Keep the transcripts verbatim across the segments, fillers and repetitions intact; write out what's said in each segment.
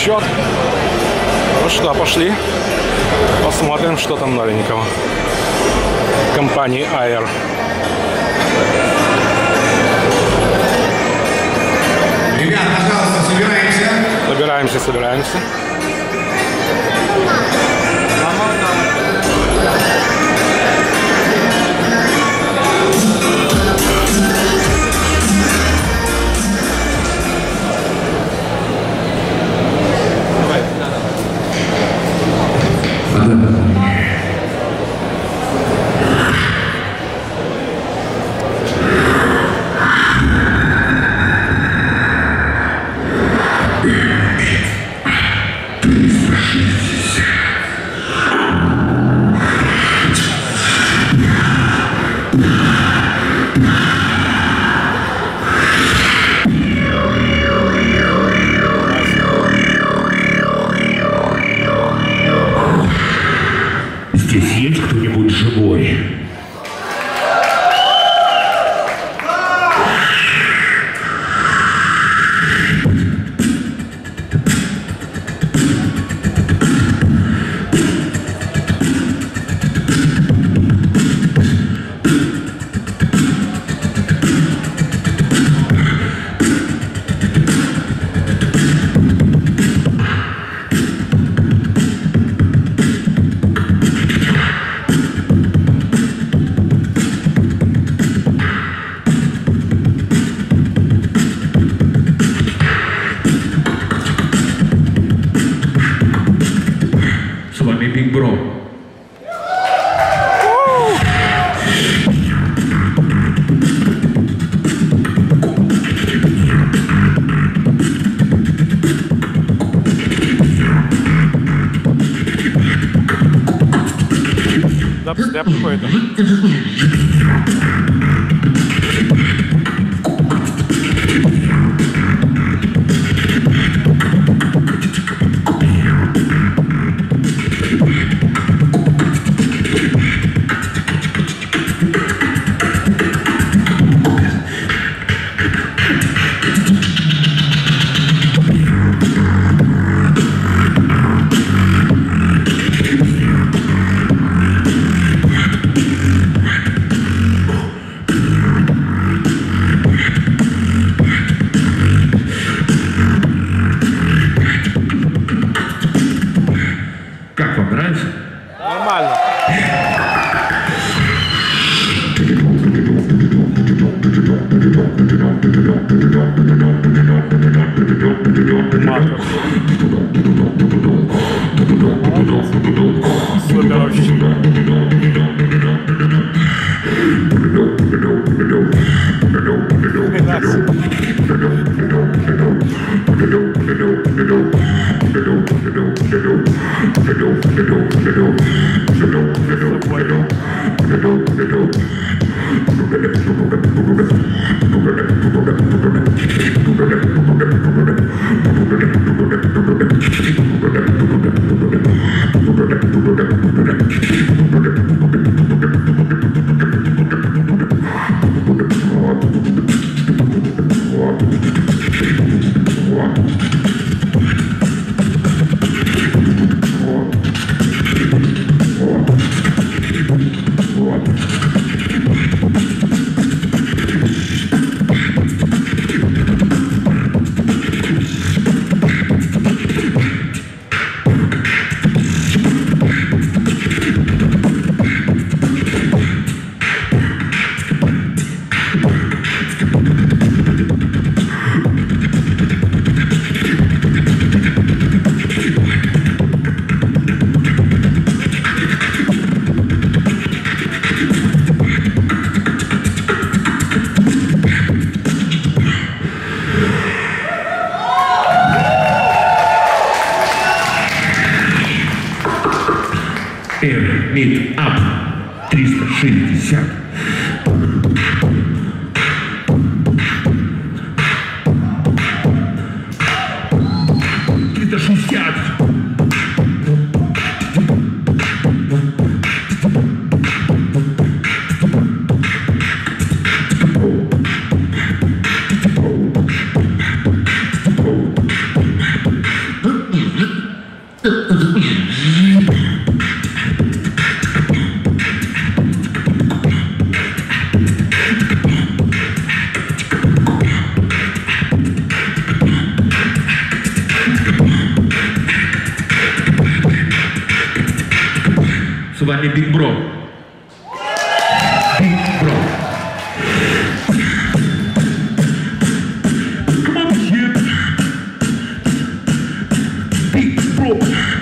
счет. Ну что, пошли. Посмотрим, что там новенького. Компании Air. Ребят, пожалуйста, собираемся. Собираемся, собираемся. Здесь есть кто-нибудь живой? Биг Бро. Дабстеп какой-то. Как вам нравится? Нормально. Супер вообще. Thank you. вами Big Bro. Big Bro. Come on, kid. Big Bro.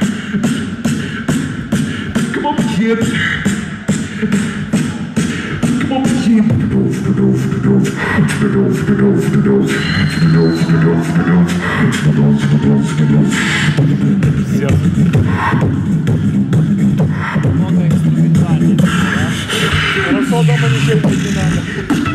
Come on, kid. Come on, kid. Много экспериментальных, да? Хорошо дома не терпеть не надо.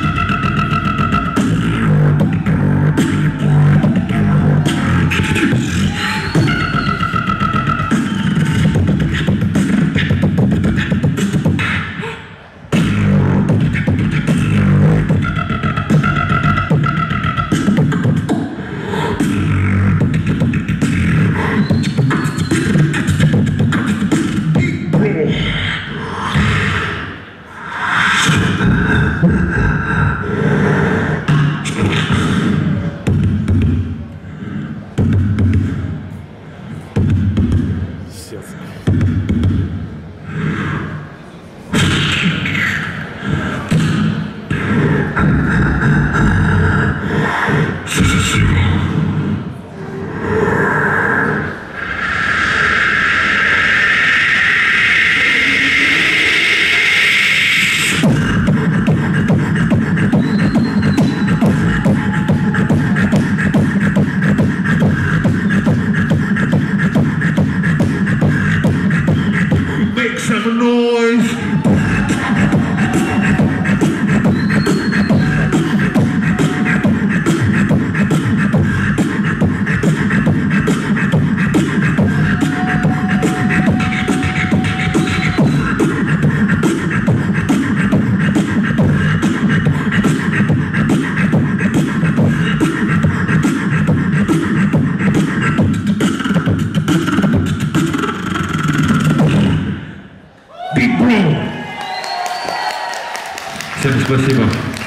Make some noise. Big Bro. Всем спасибо.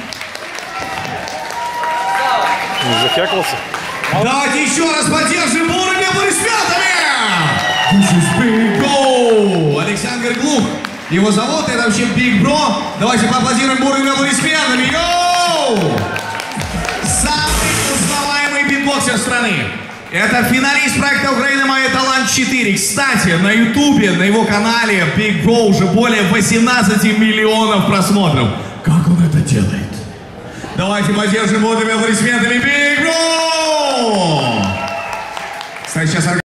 Не захекался? Давайте еще раз поддержим бурными аплодисментами! This is Big Bro! Александр Глух. Его зовут, это вообще Big Bro. Давайте поаплодируем бурными аплодисментами. Йоу! Самый узнаваемый битбоксер страны. Это финалист проекта Украина Мой Талант четыре. Кстати, на ютубе, на его канале Big Bro уже более восемнадцати миллионов просмотров. Как он это делает? Давайте поддержим бурными аплодисментами Big Bro! Кстати, сейчас